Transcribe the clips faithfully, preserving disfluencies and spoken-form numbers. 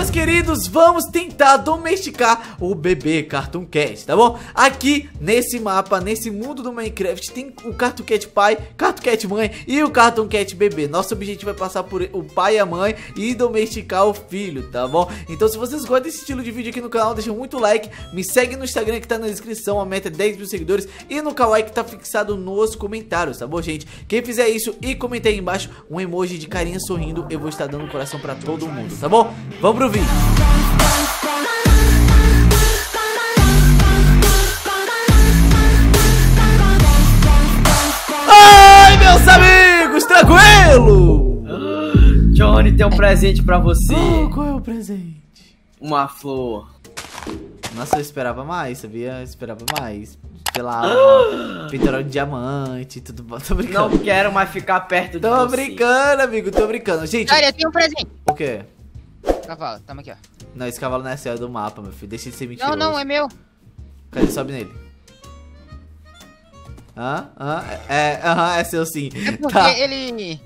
meus queridos, vamos tentar domesticar o bebê Cartoon Cat, tá bom? Aqui nesse mapa, nesse mundo do Minecraft, tem o Cartoon Cat pai, Cartoon Cat mãe e o Cartoon Cat bebê. Nosso objetivo é passar por o pai e a mãe e domesticar o filho, tá bom? Então se vocês gostam desse estilo de vídeo aqui no canal, deixa muito like, me segue no Instagram que tá na descrição, a meta é dez mil seguidores, e no Kawaii que tá fixado nos comentários, tá bom, gente? Quem fizer isso e comentar aí embaixo um emoji de carinha sorrindo, eu vou estar dando um coração pra todo mundo, tá bom? Vamos pro vídeo. Ai, meus amigos, tranquilo? Johnny tem um presente pra você. Oh, qual é o presente? Uma flor. Nossa, eu esperava mais, sabia? Eu esperava mais. Sei lá, pintura de diamante, tudo bom. Tô brincando. Não quero mais ficar perto de Tô você. Tô brincando, amigo, tô brincando. Gente, olha, eu tenho um presente. O quê? Cavalo, tamo aqui, ó. Não, esse cavalo não é seu, é do mapa, meu filho. Deixa de ser mentiroso. Não, não, é meu. Cadê? Sobe nele. Hã? Hã? É, aham, é, é seu sim. É porque tá. ele...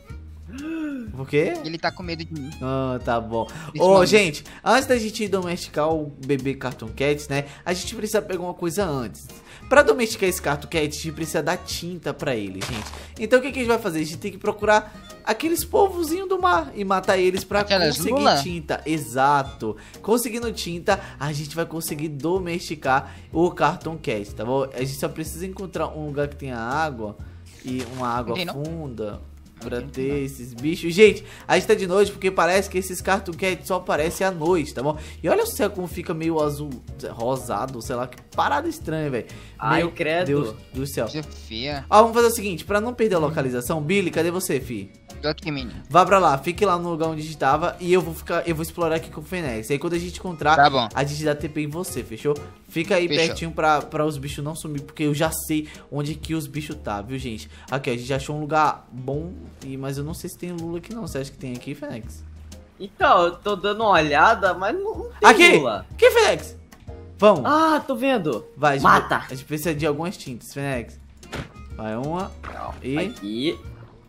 Por quê? Ele tá com medo de mim. Ah, tá bom. Esse Ô, nome. gente, antes da gente domesticar o bebê Cartoon Cat, né? A gente precisa pegar uma coisa antes. Pra domesticar esse Cartoon Cat, a gente precisa dar tinta pra ele, gente. Então o que, que a gente vai fazer? A gente tem que procurar aqueles povozinhos do mar e matar eles pra Aquelas conseguir lula? tinta. Exato. Conseguindo tinta, a gente vai conseguir domesticar o Cartoon Cat, tá bom? A gente só precisa encontrar um lugar que tenha água e uma água Entendi, não? funda. Pra Entendi, ter não. esses bichos. Gente, a gente tá de noite porque parece que esses Cartoon Cat só aparecem à noite, tá bom? E olha o céu como fica meio azul, rosado, sei lá, que parada estranha, velho. Ai, Meu credo. Deus do céu. Coisa feia. Ó, vamos fazer o seguinte, pra não perder a localização, Billy, cadê você, fi? Tô aqui, menino. Vá pra lá, fique lá no lugar onde a gente tava e eu vou ficar, eu vou explorar aqui com o Fênix. Aí quando a gente encontrar, Tá bom. a gente dá T P em você, fechou? Fica aí Fechou. pertinho pra, pra os bichos não sumir, porque eu já sei onde que os bichos tá, viu, gente? Aqui, ó, a gente achou um lugar bom, e, mas eu não sei se tem lula aqui não. Você acha que tem aqui, Fênix? Então, eu tô dando uma olhada, mas não, não tem Aqui! lula. Aqui, Fênix! Vamos! Ah, tô vendo. Vai, a gente, mata. A gente precisa de algumas tintas, Fênix. Vai, uma. E... Aqui.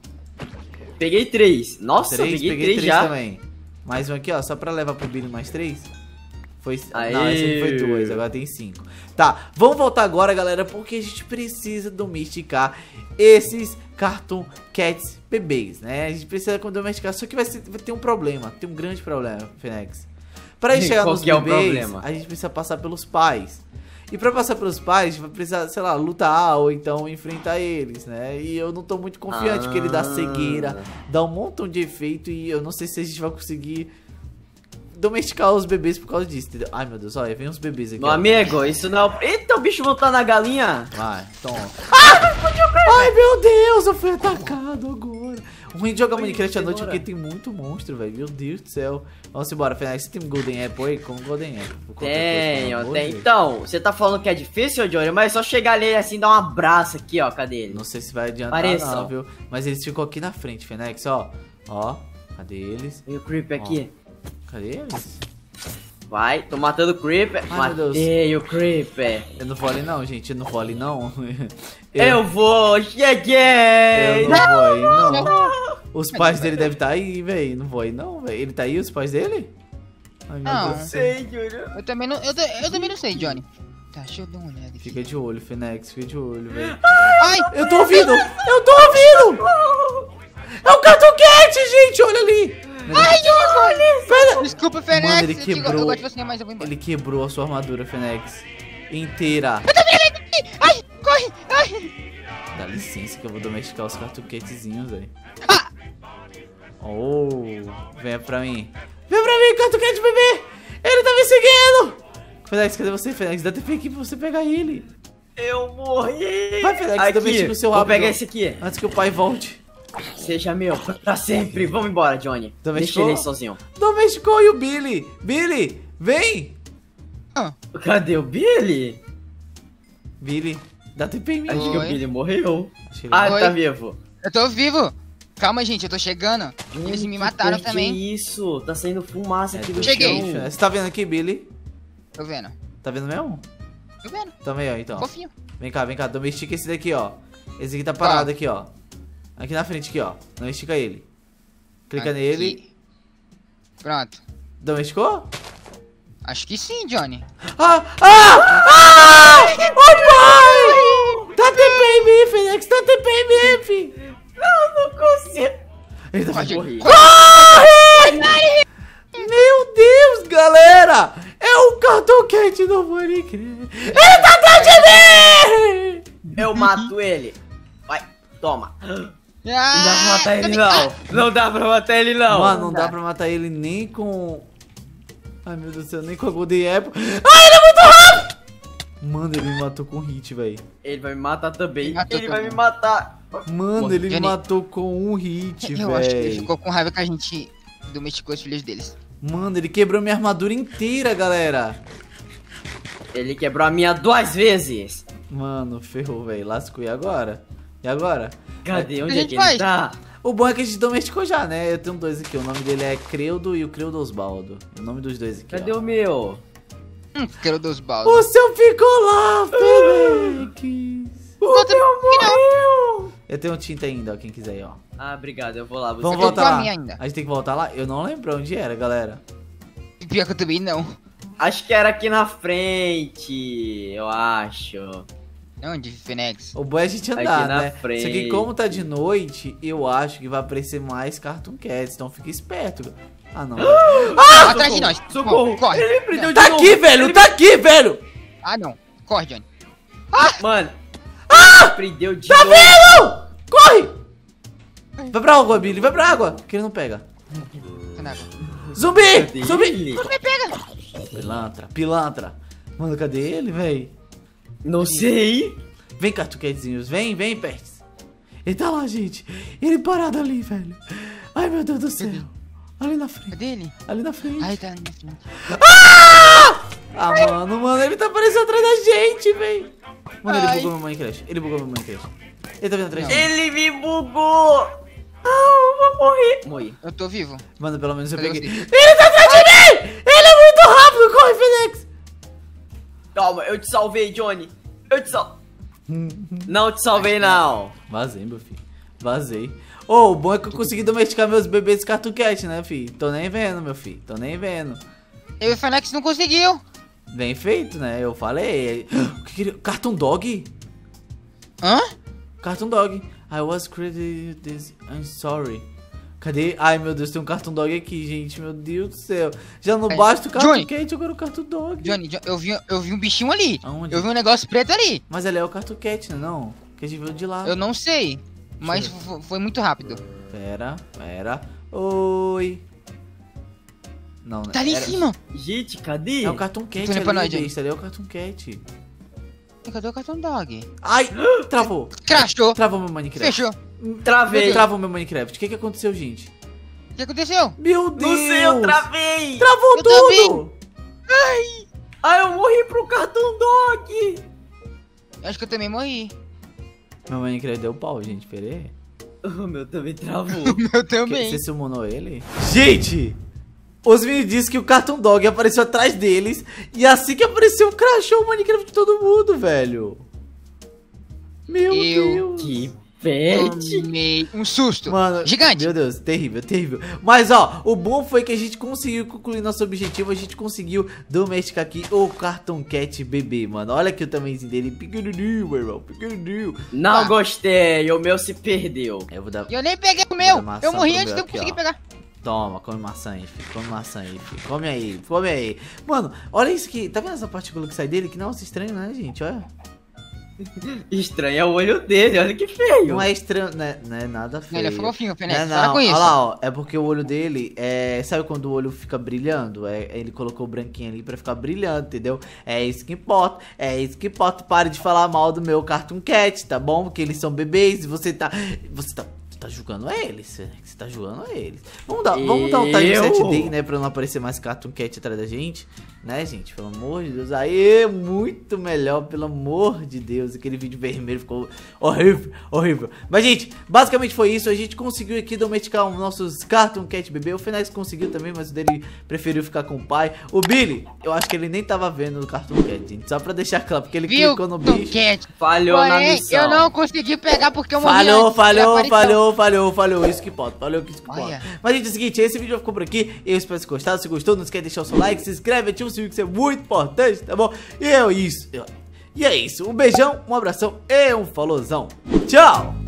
Peguei três. Nossa, Três, peguei, peguei três, três já. também. Mais um aqui, ó, só pra levar pro Billy mais três. Foi... Aê. Não, esse aqui foi dois, agora tem cinco. Tá, vamos voltar agora, galera, porque a gente precisa domesticar esses Cartoon Cats bebês, né? A gente precisa domesticar, só que vai, ser, vai ter um problema, tem um grande problema, Fênix. Pra gente chegar Qual nos que é o bebês, problema? a gente precisa passar pelos pais. E pra passar pelos pais, a gente vai precisar, sei lá, lutar ou então enfrentar eles, né? E eu não tô muito confiante, porque ele dá cegueira, dá um montão de efeito e eu não sei se a gente vai conseguir domesticar os bebês por causa disso, entendeu? Ai, meu Deus, olha, vem uns bebês aqui. Meu ó. amigo, isso não é o... Eita, o bicho voltou na galinha. Vai, toma. Ai, meu Deus, eu fui atacado agora. O ruim de jogar Oi, Minecraft à noite é cenoura. porque tem muito monstro, velho. Meu Deus do céu. Vamos embora, Fênix. Você tem um Golden Apple aí? Como Golden Apple? Qualquer coisa, Tem, pelo ó, amor tem. de Deus. Então, você tá falando que é difícil, Johnny, mas é só chegar ali assim, dar um abraço aqui, ó. Cadê ele? Não sei se vai adiantar Pareça, não, ó. viu? Mas eles ficam aqui na frente, Fênix, ó. Ó, cadê eles? E o Creeper aqui. Cadê eles? Vai, tô matando o Creeper. Ai, meu Deus. Matei o Creeper. Eu não vou ali não, gente. Eu não vou ali não. Eu, vou, cheguei! Eu não vou aí não. Os pais dele devem estar aí, velho. Não vou aí não, velho. Ele tá aí, os pais dele? Ai, meu Não. Deus do céu. Sei, Júnior. Eu também não, eu, ta- eu também não sei, Johnny. Tá, deixa eu dar uma olhada aqui. Fica de olho, Fênix. Fica de olho, velho. Ai! Eu tô ouvindo! Eu tô ouvindo! É o Cartoon Cat, gente! Olha ali! Ai, Johnny! Pera. Desculpa, Fênix. Mano, ele eu, te- eu quebrou. gosto de você, mas eu vou embora. Ele quebrou a sua armadura, Fênix. Inteira. Ai, corre! Ai! Dá licença que eu vou domesticar os Cartoon Catzinhos, velho. Ah! Oh, venha pra mim. Vem pra mim, Cartoon Cat bebê! Ele tá me seguindo! Fênix, cadê você, Fênix? Dá T P aqui pra você pegar ele. Eu morri! Vai, Fênix, Aqui, domestica o seu vou rabo. pegar esse aqui. Antes que o pai volte. Seja meu pra sempre. Vamos embora, Johnny. Deixa Domesticou? ele aí sozinho. Domesticou e o Billy. Billy, vem! Ah, Cadê o Billy? Billy, dá T P em mim. Acho que o Oi. Billy morreu. Acho que ele Ah, Oi. tá vivo. eu tô vivo. Calma, gente, eu tô chegando. Eles me mataram Que também. Que isso? Tá saindo fumaça aqui do Cheguei. chão. Você tá vendo aqui, Billy? Tô vendo. Tá vendo mesmo? Tô vendo. Também, ó, então. Fofinho. Vem cá, vem cá, domestica esse daqui, ó. Esse aqui tá parado aqui, ó. Aqui na frente, aqui, ó. Domestica ele. Clica Aqui. nele. Pronto. Domesticou? Acho que sim, Johnny. Ah! Ah! Ah! Ô, pai! Dá T P em mim, Fênix! Dá T P em mim, filho! Não, não consigo. Ele tá Corre, morrendo. corre. Corre! Meu Deus, galera! É o Cartoon Cat do Minecraft! Ele tá atrás de mim! Eu mato ele. Vai, toma. Não Ah, dá pra matar ele, não. Não dá pra matar ele, não. Mano, não dá pra matar ele nem com... Ai, meu Deus do céu, nem com a Golden Apple. Ai, ele é muito rápido! Mano, ele me matou com hit, velho. Ele vai me matar também. Ele matou Ele vai também. me matar. Mano, ele me Johnny. matou com um hit, Eu acho que ele velho. ficou com raiva que a gente domesticou os filhos deles. Mano, ele quebrou minha armadura inteira, galera. Ele quebrou a minha duas vezes. Mano, ferrou, velho. Lascou. E agora? E agora? Cadê? Onde a é gente que vai? ele tá? O bom é que a gente domesticou já, né? Eu tenho dois aqui. O nome dele é Creudo e o Creudo Osvaldo. O nome dos dois aqui, Cadê ó. o meu? Hum, quero dos baldes. O seu ficou lá, Fênix. O meu morreu. Eu tenho tinta ainda, ó. Quem quiser aí, ó. Ah, obrigado. Eu vou lá. Você Vamos tô voltar com a lá. minha ainda. A gente tem que voltar lá? Eu não lembro onde era, galera. Pior que eu também não. Acho que era aqui na frente. Eu acho. Onde, Fênix? O bom é a gente Aqui andar, na né? frente. Só que como tá de noite, eu acho que vai aparecer mais Cartoon Cats. Então fica esperto. Ah, não. Ah, atrás de nós. Socorro. Corre. Ele prendeu de Tá novo. aqui, velho! Tá aqui, velho! Ah, não. Corre, Johnny. Mano. Ah! Prendeu de Tá novo. vendo? Corre! Vai pra água, Billy. Vai pra água. Que ele não pega. Tô na água. Zumbi! Cadê Zumbi! ele? Me pega. Pilantra, pilantra. Mano, cadê ele, véi? Não sei. Vem, Cartuquetezinhos. Vem, vem, Pets. Ele tá lá, gente. Ele parado ali, velho. Ai, meu Deus do céu. Ali na frente. Cadê ele? Ali na frente. Ai, tá ali na frente. Ah, mano, mano. Ele tá aparecendo atrás da gente, véi. Mano, ele Ai. bugou meu Minecraft. Ele bugou meu Minecraft. Ele tá vindo atrás de mim. Ele me bugou. Ah, eu vou morrer. Morri. Eu tô vivo. Mano, pelo menos eu Cadê peguei. você? Ele tá atrás de mim! Ele é muito rápido! Corre, Fênix! Calma, eu te salvei, Johnny. Eu te salvei. Não te salvei, não. Vazei, meu filho. Vazei. Ô, o bom é que eu consegui domesticar meus bebês Cartoon Cat, né, filho? Tô nem vendo, meu filho. Tô nem vendo. Eu e o Fênix não conseguiu. Bem feito, né? Eu falei. O que que ele... Cartoon Dog? Hã? Cartoon Dog. I was created this. I'm sorry. Cadê? Ai, meu Deus, tem um Cartoon Dog aqui, gente. Meu Deus do céu. Já não É, basta o Cartoon Johnny. Cat, agora o Cartoon Dog. Johnny, Jo- eu vi, eu vi um bichinho ali. Aonde? Eu vi um negócio preto ali. Mas ele é o Cartoon Cat, né? Não? Que a gente viu de lá. Eu não sei. Mas Deixa fo- foi muito rápido. Pera, pera. Oi. Não, né? Tá ali Era- em cima. Gente, cadê? É o Cartoon Cat Tô olhando pra ali, nós, Johnny. besta. Ali é o Cartoon Cat. Cadê o Cartoon Dog? Ai, travou. Crashou. Travou meu Minecraft. Fechou. Travei. Travou meu Minecraft. O que que aconteceu, gente? O que aconteceu? Meu Deus. Não sei, eu travei. Travou Eu tudo. Ah, eu morri pro Cartoon Dog. Eu acho que eu também morri. Meu Minecraft deu pau, gente. Pera aí. O meu também travou. Eu Que- também. Você summonou ele? Gente! Os meninos disseram que o Cartoon Dog apareceu atrás deles. E assim que apareceu, crashou o Minecraft de todo mundo, velho. Meu Eu- Deus. Que pet. Tomei um susto. Mano, Gigante. Meu Deus, terrível, terrível. Mas ó, o bom foi que a gente conseguiu concluir nosso objetivo. A gente conseguiu domesticar aqui o Cartoon Cat bebê, mano. Olha aqui o tamanhozinho dele, pequenininho, meu irmão, pequenininho. Não Ah. gostei, o meu se perdeu. Eu vou dar... E eu nem peguei o meu. Vou dar maçã Eu morri pro antes meu de eu aqui, conseguir ó. pegar. Toma, come maçã aí, filho. Come maçã aí, filho. Come aí, come aí. Mano, olha isso aqui. Tá vendo essa partícula que sai dele? Que não é estranho, né, gente? Olha. Estranho é o olho dele, olha que feio. Não é estranho, né? Não é nada feio. Ele é fofinho, Fênix. Não, é Para não. com isso. Olha lá, ó. É porque o olho dele é. Sabe quando o olho fica brilhando? É, ele colocou o branquinho ali pra ficar brilhando, entendeu? É isso que importa. É isso que importa. Pare de falar mal do meu Cartoon Cat, tá bom? Porque eles são bebês e você tá. Você tá. Tá julgando eles, você tá julgando eles. Vamos dar, vamos dar um time Eu? sete day, né? Pra não aparecer mais Cartoon Cat atrás da gente. Né, gente? Pelo amor de Deus. Aê, muito melhor, pelo amor de Deus. Aquele vídeo vermelho ficou horrível, horrível. Mas, gente, basicamente foi isso. A gente conseguiu aqui domesticar os nossos Cartoon Cat bebê. O Fênix conseguiu também, mas o dele preferiu ficar com o pai. O Billy, eu acho que ele nem tava vendo o Cartoon Cat, gente. Só pra deixar claro, porque ele Viu? clicou no Cartoon bicho. Cat. Falhou na Porém, missão. eu não consegui pegar porque eu morri Falhou, antes. falhou, Ele apareceu. falhou. falhou, falhou, falhou. Isso que pode, falhou, isso que pode. Olha. Mas, gente, é o seguinte, esse vídeo ficou por aqui. Eu espero que vocês gostaram. Se gostou, não esquece de deixar o seu like, se inscreve, ativa o sininho, que isso é muito importante, tá bom? E é isso. E é isso. Um beijão, um abração e um falouzão. Tchau!